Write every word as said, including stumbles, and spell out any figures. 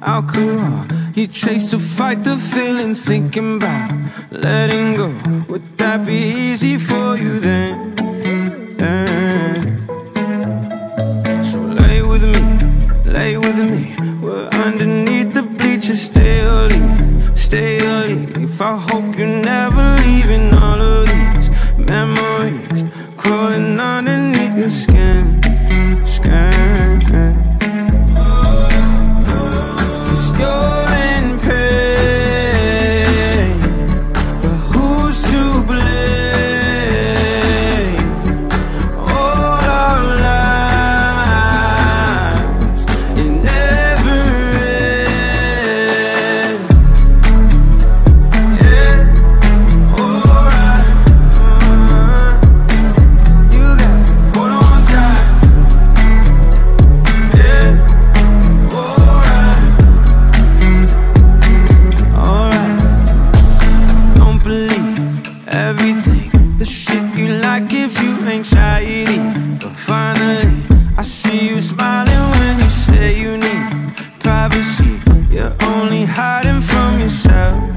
alcohol. You chase to fight the feeling, thinking about letting go. Would that be easy for you then? Yeah. So lay with me, lay with me. We're underneath the bleachers. Stay or leave, stay or leave. I hope you're never leaving. All of these memories crawling underneath your skin, skin. Cause you're in pain, but who's to blame? All our lives, it never ends. Yeah, alright. You got hold on tight. Yeah, alright. Alright. Don't believe everything. The shit you like gives you anxiety, but finally I see you smiling when you say you need privacy. You're only hiding from yourself.